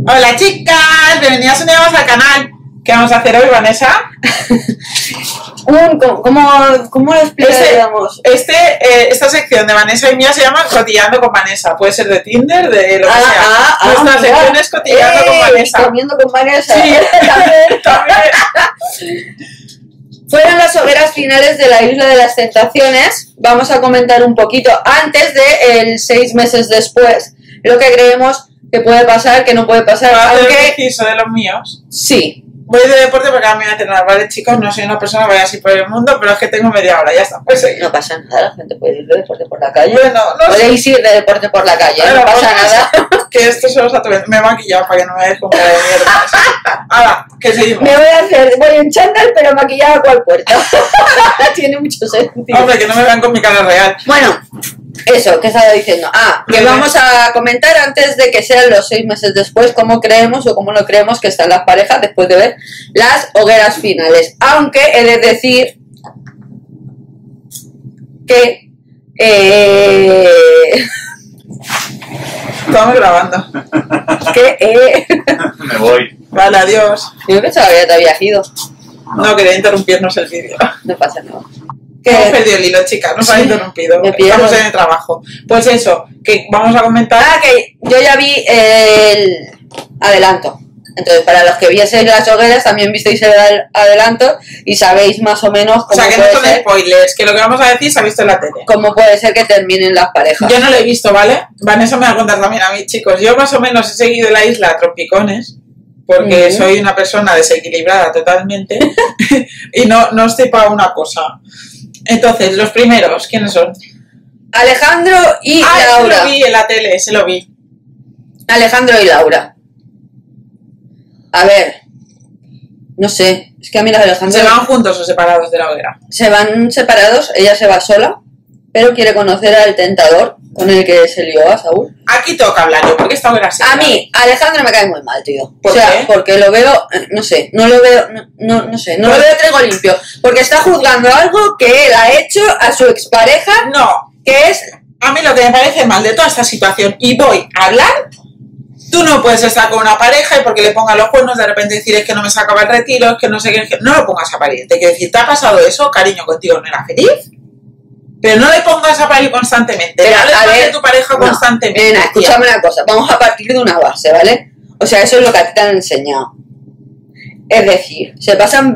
Hola chicas, bienvenidas un día más al canal. ¿Qué vamos a hacer hoy, Vanessa? ¿Cómo lo explicaríamos? Esta sección de Vanessa y mía se llama Cotillando con Vanessa. Puede ser de Tinder, de lo que sea. Nuestra sección es Cotillando con Vanessa. Comiendo con Vanessa. Sí, también. Fueron las hogueras finales de la Isla de las Tentaciones. Vamos a comentar un poquito antes de el 6 meses después. Lo que creemos que puede pasar, que no puede pasar. Aunque preciso de los míos. Sí. Voy de deporte porque ahora me voy a entrenar, ¿vale, chicos? No soy una persona que vaya así por el mundo, pero es que tengo media hora, ya está. Pues seguir. No pasa nada, la gente puede ir de deporte por la calle. Bueno, no podéis ir de deporte por la calle, no pasa nada. Que esto se los ha tomado. Me he maquillado para que no me dejes como de mierda. Ahora, que seguimos. Voy en chándal, pero maquillada cual puerta. Tiene mucho sentido. Hombre, que no me vean con mi cara real. Bueno, eso, ¿qué estaba diciendo? Que vamos a comentar antes de que sean los 6 meses después cómo creemos o cómo no creemos que están las parejas después de ver las hogueras finales. Aunque he de decir que Estamos grabando. Me voy. Vale, adiós. Yo pensaba que ya te habías ido. No, quería interrumpirnos el vídeo. No pasa nada. Hemos perdido el hilo, chicas, nos han interrumpido. Estamos en el trabajo. Pues eso, que vamos a comentar. Que yo ya vi el adelanto. Entonces, para los que vieseis las hogueras, también visteis el adelanto y sabéis más o menos cómo que no son spoilers, que lo que vamos a decir se ha visto en la tele. Cómo puede ser que terminen las parejas. Yo no lo he visto, ¿vale? Vanessa me va a contar también a mí, chicos. Yo más o menos he seguido la isla Tropicones, porque soy una persona desequilibrada totalmente y no estoy para una cosa. Entonces, los primeros, ¿quiénes son? Alejandro y Laura. Se lo vi en la tele, se lo vi. Alejandro y Laura. A ver, no sé, es que a mí las de Alejandro... ¿Se van juntos o separados de la hoguera? Se van separados, ella se va sola, pero quiere conocer al tentador con el que se lió a Saúl. Aquí toca hablar yo, porque esta hoguera A mí, Alejandro me cae muy mal, tío. ¿Por qué? Porque lo veo, no sé, no lo veo, no sé, no lo veo trigo limpio. Porque está juzgando algo que él ha hecho a su expareja. No. Que es... A mí lo que me parece mal de toda esta situación, y voy a hablar... Tú no puedes estar con una pareja y porque le ponga los cuernos de repente decir es que no me sacaba el retiro, es que no sé qué, es que no lo pongas a parir. Te quiero decir, ¿te ha pasado eso? Cariño, contigo no era feliz. Pero no le pongas a parir constantemente. Pero, a ver, de tu pareja constantemente. Nena, escúchame una cosa, vamos a partir de una base, ¿vale? O sea, eso es lo que a ti te han enseñado. Es decir, se pasan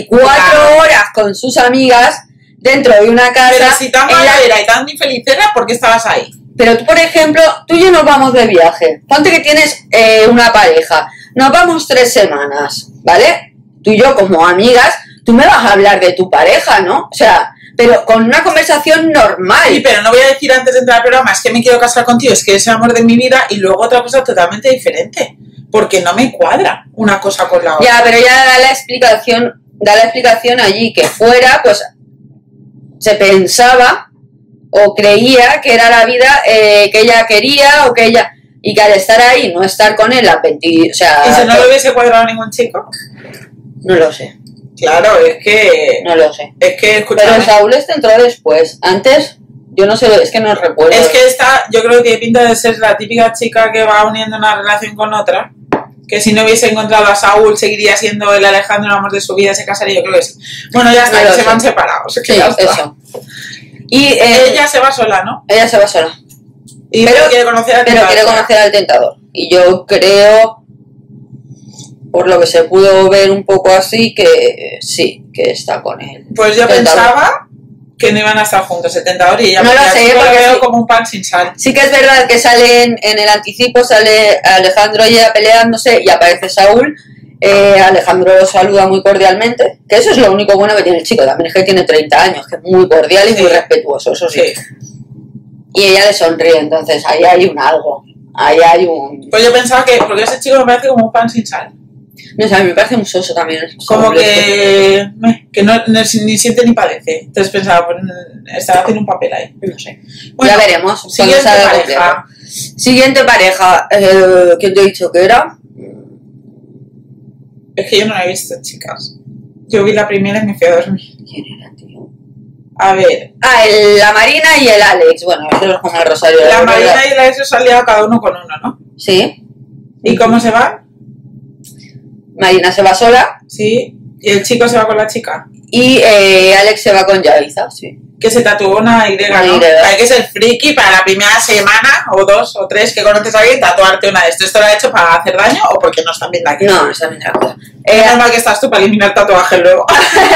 24 horas con sus amigas dentro de una casa. Pero si tan mala era y tan infeliz era, ¿por qué estabas ahí? Pero tú, por ejemplo, tú y yo nos vamos de viaje. Ponte que tienes una pareja. Nos vamos 3 semanas, ¿vale? Tú y yo como amigas, tú me vas a hablar de tu pareja, ¿no? O sea, pero con una conversación normal. Sí, pero no voy a decir antes de entrar al programa, es que me quiero casar contigo, es que es el amor de mi vida, y luego otra cosa totalmente diferente. Porque no me cuadra una cosa con la otra. Ya, pero ya da la explicación allí, que fuera, pues, se pensaba... o creía que era la vida que ella quería o que ella... Y que al estar ahí, no estar con él, o sea... ¿Y si no lo hubiese cuadrado a ningún chico? No lo sé. Claro, es que... No lo sé. Es que, escúchame... Pero Saúl entró después. Antes, yo no sé, es que no recuerdo. Es que esta, yo creo que pinta de ser la típica chica que va uniendo una relación con otra. Que si no hubiese encontrado a Saúl, seguiría siendo el Alejandro el amor de su vida, se casaría, yo creo que sí. Bueno, ya está, se van separados. Sí, eso. Y ella se va sola, ¿no? Ella se va sola. Pero quiere conocer al tentador. Y yo creo, por lo que se pudo ver un poco así, que sí, que está con él. Pues yo pensaba que no iban a estar juntos, el tentador y ella. No lo sé, porque lo veo como un pan sin sal. Sí que es verdad que sale en el anticipo, sale Alejandro y ella peleándose y aparece Saúl. Alejandro lo saluda muy cordialmente, que eso es lo único bueno que tiene el chico, también es que tiene 30 años, que es muy cordial y muy respetuoso, eso sí. Y ella le sonríe, entonces ahí hay un algo, ahí hay un... Pues yo pensaba que, porque ese chico me parece como un pan sin sal. No sé, a mí me parece un soso también. Como que no, ni siente ni padece. Entonces pensaba, pues estaba haciendo un papel ahí. No sé. Bueno, ya veremos. Siguiente pareja. ¿Quién te he dicho que era? Es que yo no la he visto, chicas. Yo vi la primera y me fui a dormir. ¿Quién era, tío? A ver. La Marina y el Alex. Bueno, eso es como el Rosario. La Marina y el Alex se han liado cada uno con uno, ¿no? Sí. ¿Y cómo se van? Marina se va sola Sí. Y el chico se va con la chica. y Alex se va con Yaiza, sí. Que se tatuó una Y, Una ¿no? Y. Hay que ser friki para la primera semana, o 2 o 3 que conoces a alguien, tatuarte una de esto. ¿Esto lo ha hecho para hacer daño o porque no están bien de aquí? No, esa es la cosa. Es normal que estás tú para eliminar tatuajes luego.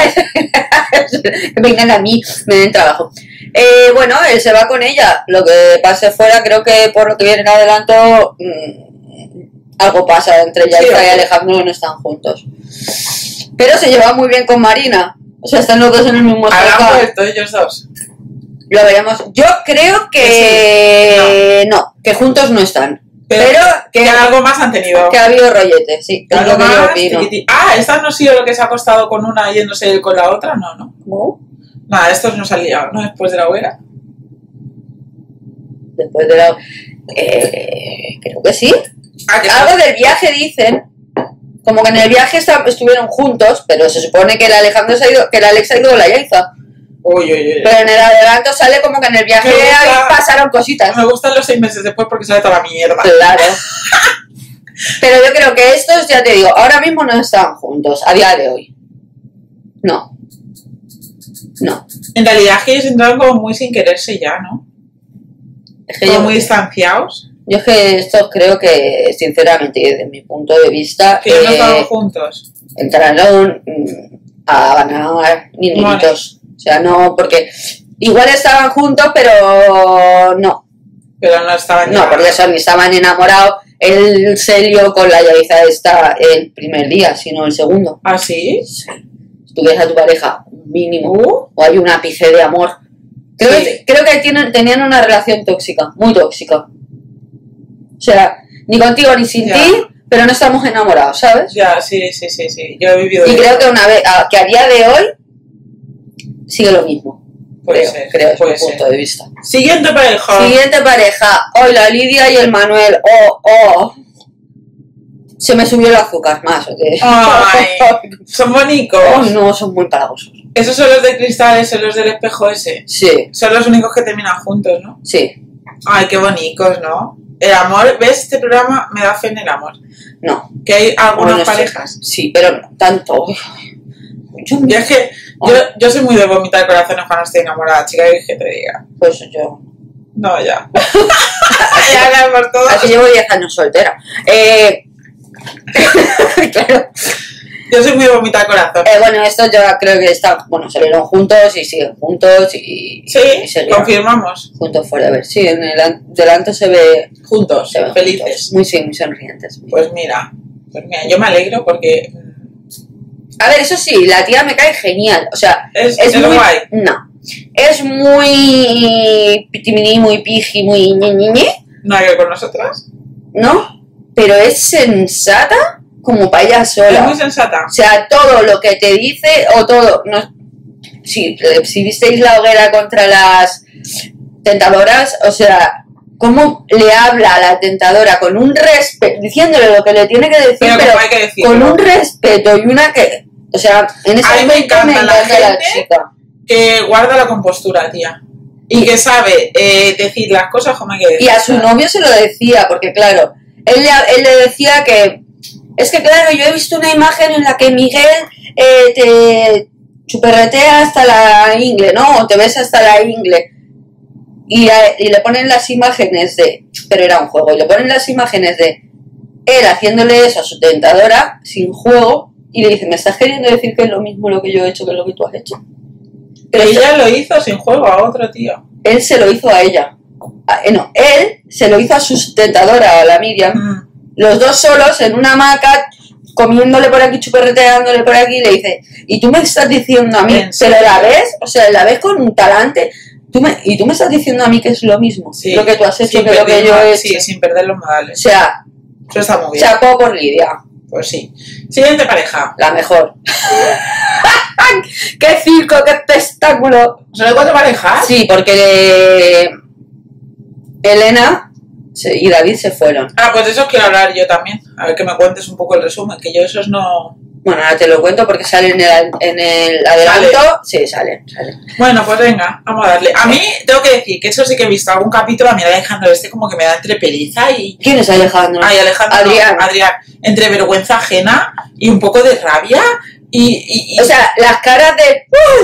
Que vengan a mí, me den trabajo. Bueno, él se va con ella. Lo que pase fuera, creo que por lo que viene en adelanto, algo pasa entre Yaiza y Alejandro, que no están juntos. Pero se lleva muy bien con Marina. O sea, están los dos en el mismo Habrán sofá. vuelto ellos dos. Lo veremos. Yo creo que no, que juntos no están. Pero que algo más han tenido. que ha habido rollete, sí. Es Algo lo que yo más. opino. ¿Esta no ha sido lo que se ha acostado con una yéndose él con la otra? No, no. ¿Cómo? Nada, estos no se han liado, ¿no? Después de la hoguera. Después de la... creo que sí. Algo del viaje dicen, como que en el viaje estuvieron juntos, pero se supone que el Alejandro se ha ido, que el Alex ha ido con la Yaiza. Uy. Pero en el adelanto sale como que en el viaje Me gusta- ahí pasaron cositas. Me gustan los 6 meses después porque sale toda la mierda. Claro. Pero yo creo que estos, ya te digo, ahora mismo no están juntos, a día de hoy. No. No. En realidad es que ellos entraron como muy sin quererse ya, ¿no? Es que Como yo, muy distanciados. yo es que estos creo que, sinceramente, desde mi punto de vista, Que ya no estaban juntos. entraron a ganar dineritos. O sea, no, porque igual estaban juntos, pero no. Pero no estaban No, ya. porque eso, ni estaban enamorados. Él se lió con la Yaiza esta el primer día, sino el segundo. ¿Ah, sí? Sí. Si tuvieras a tu pareja, un mínimo, Uh. o hay un ápice de amor. Creo, Sí. creo que tenían una relación tóxica, muy tóxica. O sea, ni contigo ni sin Ya. ti, pero no estamos enamorados, ¿sabes? Ya, sí. Yo he vivido Y de creo eso. que que a día de hoy sigue lo mismo. Puede creo, ser, creo, es puede mi ser. punto de vista. Siguiente pareja. Siguiente pareja, hoy la Lidia y el Manuel. Oh. Se me subió el azúcar más. ¿O qué? Ay, son bonitos. Oh, no, son muy palagosos. Esos son los de cristales, son los del espejo ese. Sí, Son los únicos que terminan juntos, ¿no? sí, Ay, qué bonitos, ¿no? El amor, ¿ves? Este programa me da fe en el amor. no. Que hay algunas Bueno, parejas. Sí, pero no tanto. Yo, Y es que yo soy muy de vomitar corazones cuando estoy enamorada, chica, y que te diga. pues yo. No, ya. Ya la por todo. Así llevo 10 años soltera. Claro. Yo soy muy de vomitar corazones. Bueno, estos yo creo que están. Bueno, se vieron juntos y siguen juntos y Sí, se vieron confirmamos. juntos forever. Sí, en el delante se ve. Juntos, Se ven felices. juntos. Muy sonrientes. Pues mira, yo me alegro porque A ver, eso sí, la tía me cae genial. O sea, es muy. guay. No. Es muy. Pitiminí, muy piji, muy ñe, No hay que ver con nosotras. ¿no? Pero es sensata como para ella Es sola. muy sensata. O sea, todo lo que te dice o todo... No, si visteis la hoguera contra las tentadoras, o sea, cómo le habla a la tentadora con un respeto, diciéndole lo que le tiene que decir, Pero pero como hay que decirlo. con un respeto y una que... O sea, en ese A mí me momento encanta la gente chica. Que guarda la compostura, tía. Y que sabe decir las cosas como hay que decir. Y a su novio se lo decía, porque claro, él le decía que... Es que claro, yo he visto una imagen en la que Miguel te chuperretea hasta la ingle, ¿no? O te besa hasta la ingle. Y le ponen las imágenes de... Pero era un juego. Y le ponen las imágenes de él haciéndole eso a su tentadora, sin juego, y le dicen, ¿me estás queriendo decir que es lo mismo lo que yo he hecho que lo que tú has hecho? Pero ella lo hizo sin juego a otro tío. Él se lo hizo a ella. No, él se lo hizo a su tentadora, a la Miriam. Mm. Los dos solos en una hamaca, comiéndole por aquí, chuperreteándole por aquí, le dice, y tú me estás diciendo a mí, ¿En serio? pero la ves, o sea, la ves con un talante, y tú me estás diciendo a mí que es lo mismo, Sí. lo que tú has hecho Sin que lo que perder yo he hecho. Sí, sin perder los O modales. sea, Eso está muy bien. chapó por Lidia, Pues sí. Siguiente pareja. la mejor. ¡Qué circo, qué espectáculo! ¿Son 4 parejas? Sí, porque Elena y David se fueron. Ah, pues de esos quiero hablar yo también. A ver que me cuentes un poco el resumen, que yo esos no... Bueno, ahora te lo cuento porque sale en el adelanto. Sí, sale. Bueno, pues venga, vamos a darle. A mí, tengo que decir que eso sí que he visto algún capítulo, a mí Alejandro como que me da entre peliza y... ¿Quién es Alejandro? Ay, Alejandro. Adrián. No, Adrián. Entre vergüenza ajena y un poco de rabia y o sea, las caras de...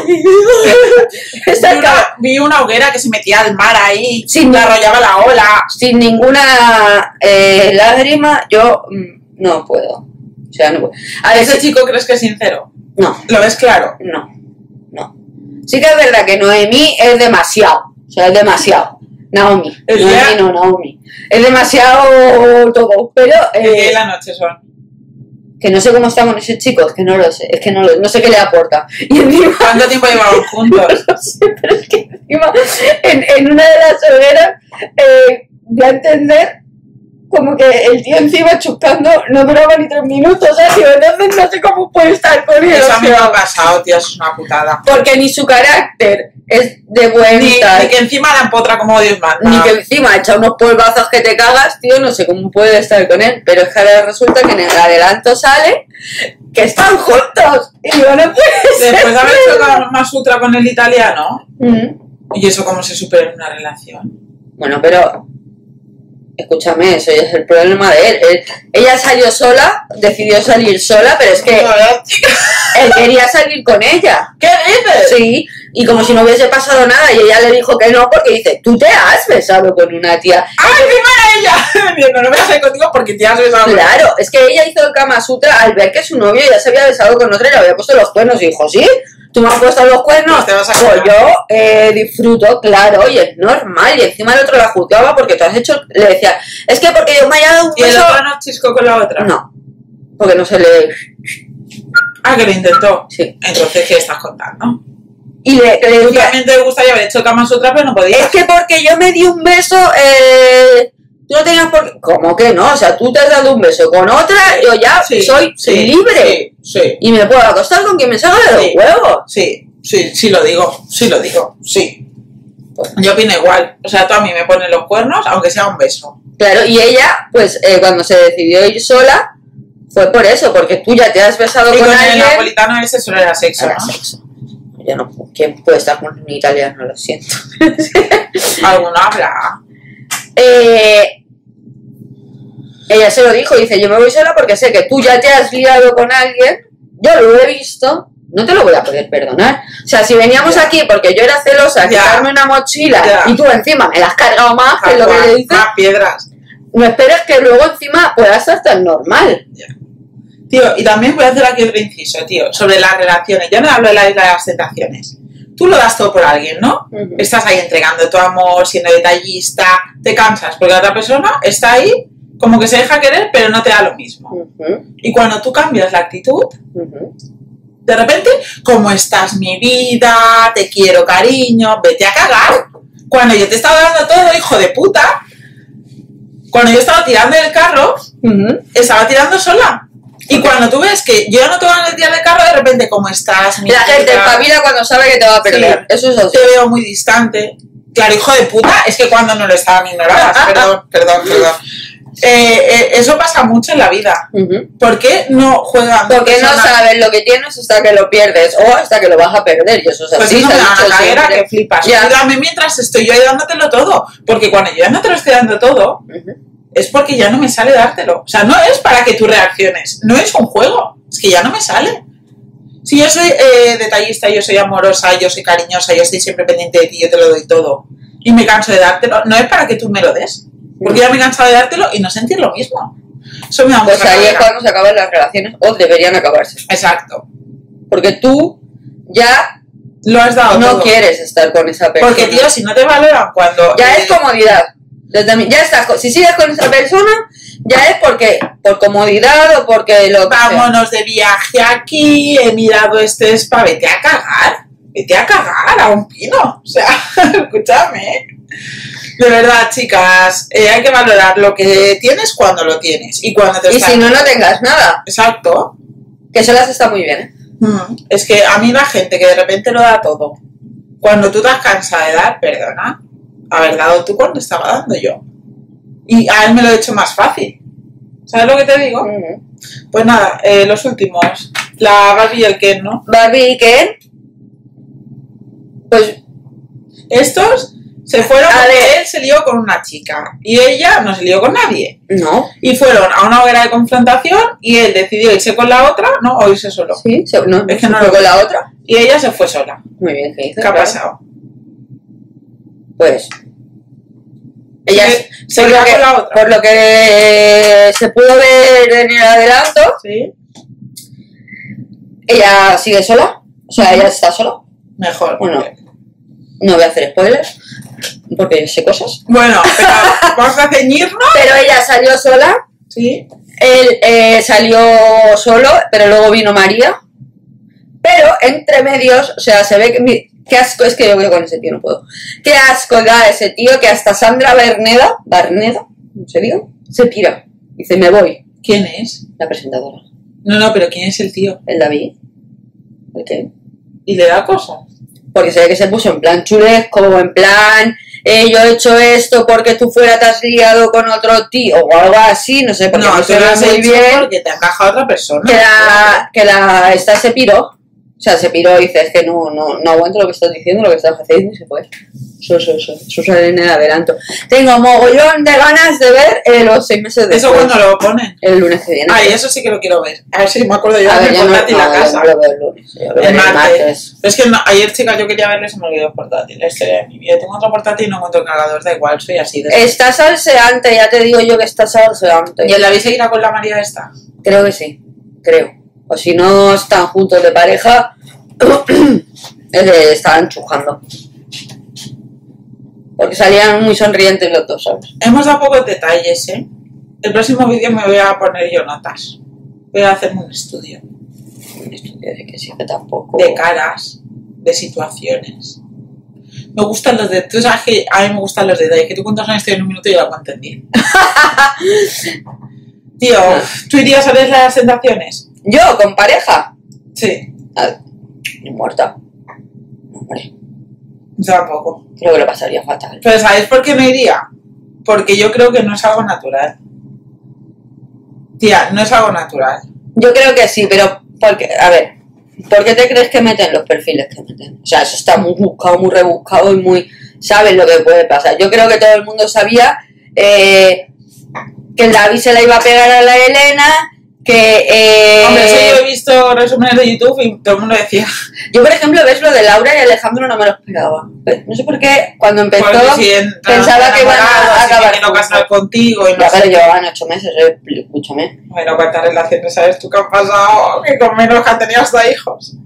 vi una hoguera que se metía al mar ahí, sin le arrollaba la ola. Sin ninguna lágrima, yo no puedo. O sea, no puedo. A ver, ¿Ese chico crees que es sincero? No. ¿Lo ves claro? No. Sí que es verdad que Noemí es demasiado. O sea, es demasiado. Naomi. Naomi. Es demasiado todo. Pero... El día y la noche son. Que no sé cómo está con ese chico, es que no lo sé. Es que no sé qué le aporta. Y encima... ¿Cuánto tiempo llevamos juntos? No sé, pero es que encima, en una de las hogueras, voy a entender como que el tío encima chuscando no duraba ni 3 minutos, tío, entonces no sé cómo puede estar con él. Eso a mí me ha pasado, tío, eso es una putada. Porque ni su carácter es de buen ni que encima la empotra como Dios manda. Ni que encima echa unos polvazos que te cagas, tío, no sé cómo puede estar con él. Pero es que ahora resulta que en el adelanto sale que están juntos. Y yo no puede ser. Después de haber hecho más sutra con el italiano. ¿Y eso cómo se supera en una relación? Bueno, pero... Escúchame, eso ya es el problema de él. Ella salió sola, decidió salir sola, pero es que él quería salir con ella. ¿Qué dices? Sí, y como si no hubiese pasado nada, y ella le dijo que no, porque dice, tú te has besado con una tía. ¡Ay, encima ella! No me besé contigo porque te has besado. Claro, es que ella hizo el Kama Sutra al ver que su novio ya se había besado con otra y le había puesto los cuernos, y dijo, ¿sí? ¿Tú me has puesto los cuernos? Pues yo disfruto, claro, y es normal. Y encima el otro la juzgaba porque tú has hecho... Le decía, es que porque yo me haya dado un beso... ¿Y el otro no chiscó con la otra? No, porque no se le... Ah, que lo intentó. Sí. Entonces, ¿qué estás contando? Y le Tú decía... también te gustaría haber hecho Kama Sutra, pero no podías. Es que porque yo me di un beso... Tú no tenías por qué... ¿Cómo que no? O sea, tú te has dado un beso con otra, yo ya soy libre. Sí. Y me puedo acostar con quien me salga de los huevos. Sí lo digo. Yo opino igual. O sea, tú a mí me pones los cuernos, aunque sea un beso. Claro, y ella, pues, cuando se decidió ir sola, fue por eso, porque tú ya te has besado y con alguien... el napolitano ese solo era sexo, Era ¿no? sexo. Yo no... ¿Quién puede estar con un italiano? Lo siento. Alguno habla. Ella se lo dijo, dice, yo me voy sola porque sé que tú ya te has liado con alguien, yo lo he visto, no te lo voy a poder perdonar. O sea, si veníamos aquí porque yo era celosa, quitarme una mochila y tú encima me la has cargado más, que es lo que le dices, más piedras. No esperes que luego encima puedas estar tan normal. Tío, y también voy a hacer aquí otro inciso, tío, sobre las relaciones. Ya no hablo de la isla de las tentaciones. Tú lo das todo por alguien, ¿no? Estás ahí entregando tu amor, siendo detallista, te cansas porque la otra persona está ahí como que se deja querer, pero no te da lo mismo. Y cuando tú cambias la actitud, de repente, ¿cómo estás, mi vida? Te quiero, cariño, vete a cagar. Cuando yo te estaba dando todo, hijo de puta, cuando yo estaba tirando del carro, estaba tirando sola. Y cuando tú ves que yo ya no te voy a tirar del carro, de repente, ¿cómo estás, mi vida? La gente espabila cuando sabe que te va a perder. Sí, eso es así. Te veo muy distante. Claro, hijo de puta, es que cuando no lo estaban ignoradas. Perdón. Eso pasa mucho en la vida. ¿Por qué no juegan? Porque no sabes lo que tienes hasta que lo pierdes o hasta que lo vas a perder. Y eso es así. Pues eso me da una caguera que flipas. Cuídame mientras estoy yo ahí dándotelo todo. Porque cuando yo ya no te lo estoy dando todo, es porque ya no me sale dártelo. O sea, no es para que tú reacciones. No es un juego. Es que ya no me sale. Si yo soy detallista, yo soy amorosa, yo soy cariñosa, yo estoy siempre pendiente de ti, yo te lo doy todo. Y me canso de dártelo. No es para que tú me lo des. Porque ya me he cansado de dártelo y no sentir lo mismo. Eso me da mucha Pues ahí es cuando se acaban las relaciones, o deberían acabarse. Exacto. Porque tú ya lo has dado no todo. Quieres estar con esa persona. Porque, tío, si no te valoran cuando... Ya es comodidad. Ya estás, si sigues con esa persona, ya es porque por comodidad o porque lo que vámonos de viaje aquí, he mirado este spa, vete a cagar a un pino. O sea, escúchame. De verdad, chicas, hay que valorar lo que tienes cuando lo tienes. Y cuando te si no tengas nada. Exacto. Que solas está muy bien, ¿eh? Es que a mí la gente que de repente lo da todo, cuando tú te has cansado de dar, perdona, haber dado tú cuando estaba dando yo. Y a él me lo he hecho más fácil. ¿Sabes lo que te digo? Pues nada, los últimos. La Barbie y el Ken, ¿no? Barbie y Ken. Pues estos se fueron porque él se lió con una chica y ella no se lió con nadie. no. Y fueron a una hoguera de confrontación y él decidió irse con la otra, ¿no? O irse solo. Sí, no, Es que no fue lo con veo. la otra. Y ella se fue sola. Muy bien, ¿qué hizo? ¿Qué ha pasado? Pues ella Se por, lió lo que, con la otra. por lo que se pudo ver en el adelanto, Sí. ella sigue sola. O sea, ella está sola. Mejor. Bueno. No voy a hacer spoilers, porque yo sé cosas. Bueno, pero vamos a ceñirnos. Pero ella salió sola, Sí. él salió solo, pero luego vino María. Pero entre medios, o sea, se ve que... Qué asco, es que yo con ese tío no puedo. Qué asco da ese tío que hasta Sandra Barneda, ¿cómo se diga? Se pira. Dice, me voy. ¿Quién es? La presentadora. No, pero ¿quién es el tío? El David. ¿El qué? ¿Y le da cosas? Porque se ve que se puso en plan chulesco, en plan, yo he hecho esto porque tú fuera te has liado con otro tío, o algo así, no sé, porque No, no tú se lo ve has muy hecho bien. porque te encaja otra persona. Esta se piró. O sea, se piró y dice, es que no aguanto lo que estás diciendo, lo que estás haciendo, y se fue. Eso sale en el adelanto. Tengo mogollón de ganas de ver los 6 meses de ¿Eso cuando lo ponen? el lunes que viene. Ay, eso sí que lo quiero ver. A ver si me acuerdo yo A de ver, mi yo no, portátil a casa. yo no lo veo el lunes. Yo lo veo El el martes. Pero es que ayer, chicas, yo quería verlo y se me olvidó el portátil. La historia de mi vida. Tengo otro portátil y no encuentro el cargador. Da igual, soy así. Está salseante, ya te digo yo que está salseante. ¿Y el David seguirá con la María esta? Creo que sí, creo. O si no están juntos de pareja, estaban chujando. Porque salían muy sonrientes los dos, ¿sabes? Hemos dado pocos detalles, ¿eh? El próximo vídeo me voy a poner yo notas. Voy a hacerme un estudio. Un estudio de que sí, que tampoco... De caras, de situaciones. Me gustan los detalles. Tú sabes que a mí me gustan los detalles. Que tú cuentas una historia en un minuto y yo la puedo entender. Tío, ¿tú irías a ver las sensaciones? ¿Yo, con pareja? Sí. Muerta. Hombre, Yo tampoco. creo que lo pasaría fatal. Pero ¿sabéis por qué no iría? Porque yo creo que no es algo natural. Tía, no es algo natural. Yo creo que sí, pero porque, a ver, ¿por qué te crees que meten los perfiles que meten? O sea, eso está muy buscado, muy rebuscado y muy... ¿Sabes lo que puede pasar? Yo creo que todo el mundo sabía que el David se la iba a pegar a la Elena, que... Hombre, eso yo he visto resúmenes de YouTube y todo el mundo decía... Yo, por ejemplo, ves lo de Laura y Alejandro, no me lo esperaba. No sé por qué, cuando empezó, Porque si pensaba que iban a acabar. Si quiero casar contigo y no Ya, sé. pero llevaban 8 meses, escúchame. Bueno, cuántas relaciones sabes tú que han pasado, que con menos que han tenido hasta hijos.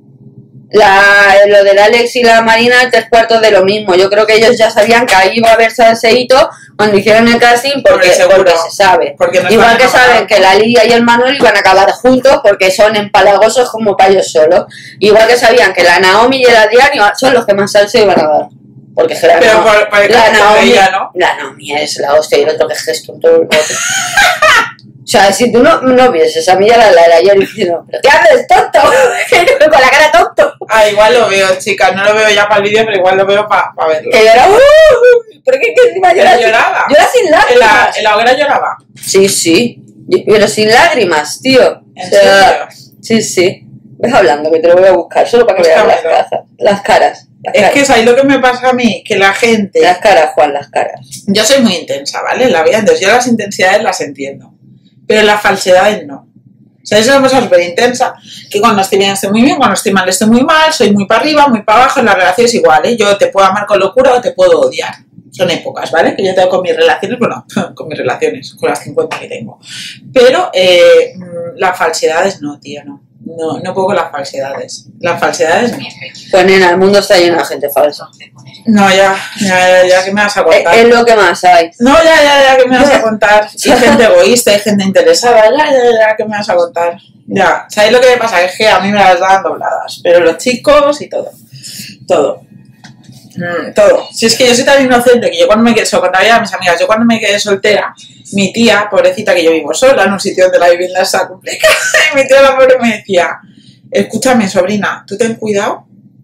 Lo del Alex y la Marina, 3/4 de lo mismo. Yo creo que ellos ya sabían que ahí iba a haber salseíto cuando hicieron el casting porque se sabe. Porque no Igual están que saben enamorados. que la Lidia y el Manuel iban a acabar juntos porque son empalagosos como payos solos. Igual que sabían que la Naomi y el Adrián son los que más salsa iban a dar. Porque es que la, Pero por el carácter de ella, ¿no? la Naomi es la hostia y el otro que es gesto en todo el bote. O sea, si tú no vieses a mí la de ayer diciendo, ¿pero qué haces, tonto? Con la cara tonto. Ah, igual lo veo, chicas. No lo veo ya para el vídeo, pero igual lo veo para verlo. Que lloraba, ¿pero qué encima Pero llora? lloraba. Llora sin lágrimas. En la hoguera lloraba. Sí, pero sin lágrimas, tío. ¿En O sea, serio? sí. Ves hablando, que te lo voy a buscar, solo para que veas Búscamelo. las caras. Es que ¿sabéis lo que me pasa a mí? Que la gente... Las caras, Juan, las caras. Yo soy muy intensa, ¿vale? En la vida, entonces yo las intensidades las entiendo. Pero las falsedades no. O sea, yo soy una persona súper intensa, que cuando estoy bien estoy muy bien, cuando estoy mal estoy muy mal, soy muy para arriba, muy para abajo, en las relaciones igual, ¿eh? Yo te puedo amar con locura o te puedo odiar. Son épocas, ¿vale? Que yo tengo con mis relaciones, bueno, con mis relaciones, con las 50 que tengo. Pero las falsedades no, tío, no. No puedo con las falsedades. Las falsedades no. Pues nena, el mundo está lleno de gente falsa. No, ya que me vas a contar. Es lo que más hay. No, ya que me vas a contar. Hay gente egoísta, hay gente interesada, ya que me vas a contar. Ya, ¿sabéis lo que me pasa? Es que a mí me las dan dobladas, pero los chicos y todo. Todo. Si es que yo soy tan inocente que yo cuando me quedé, se lo contaba ya a mis amigas, yo cuando me quedé soltera, mi tía, pobrecita que yo vivo sola en un sitio donde la vivienda está complicada, y mi tía la pobre me decía, escúchame sobrina, tú ten cuidado,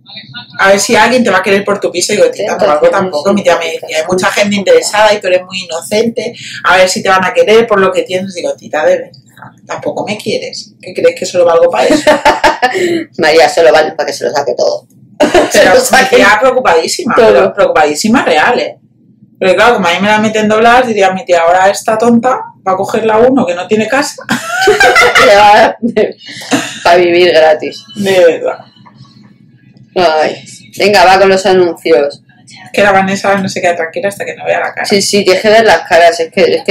A ver si alguien te va a querer por tu piso. Y digo, tita, no valgo tampoco. Mi tía me decía, hay mucha gente interesada y tú eres muy inocente. A ver si te van a querer por lo que tienes. Digo, tita, de verdad, tampoco me quieres. ¿Qué crees que solo valgo para eso? María solo vale para que se lo saque todo. Pero mi tía preocupadísima, pero preocupadísima real, ¿eh? Pero claro, como a mí me la meten dobladas, diría mi tía, ahora esta tonta va a coger la uno que no tiene casa. Le va a dar para vivir gratis. De verdad. Ay. Venga, va con los anuncios. Que la Vanessa no se queda tranquila hasta que no vea la cara. Sí, tienes que ver las caras, es que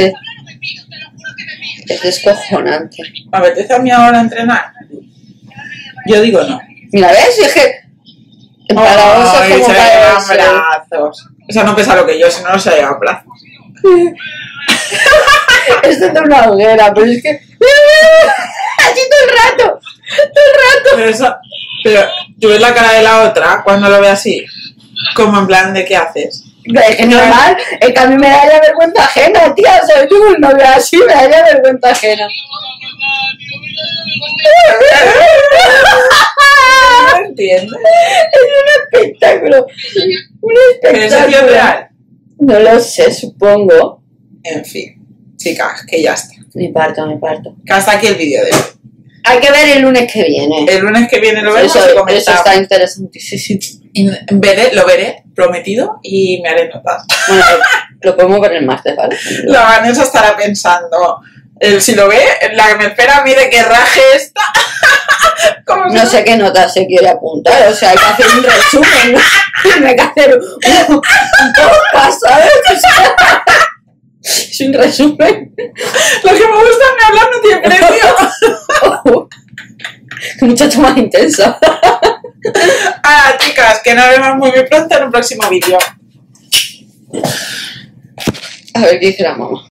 es descojonante. ¿Me apetece a mí ahora entrenar? Yo digo no. Mira, ¿ves? Es que empalagoso Ay, como se le para llevan eso. brazos. O sea, no pesa lo que yo, si no, no se llevan brazos. Esto es de una hoguera, pero es que... Así todo el rato. Pero tú ves la cara de la otra cuando lo ve así, como en plan de ¿qué haces? Es que es normal, es que a mí me daría vergüenza ajena, tía. O sea, yo tengo un novio así, me daría vergüenza ajena. No entiendo. Es un espectáculo. Un Pero es espectáculo. tío real. No lo sé, supongo. En fin, chicas, que ya está. Me parto. Que hasta aquí el vídeo de hoy. Hay que ver el lunes que viene. El lunes que viene lo vemos y Eso comentamos. está interesantísimo. Y lo veré, prometido, y me haré notas. Bueno, lo podemos ver el martes, ¿vale? La Vanessa estará pensando, si lo ve, la que me espera a mí de que raje esta. ¿Cómo se No sé qué nota se quiere apuntar, o sea, hay que hacer un resumen, ¿no? Hay que hacer un podcast, ¿sabes? O sea, es un resumen. Lo que me gusta es que hablar no tiene precio. Muchacho más intensa. Ah, chicas, que nos vemos muy pronto en un próximo vídeo. A ver qué dice la mamá.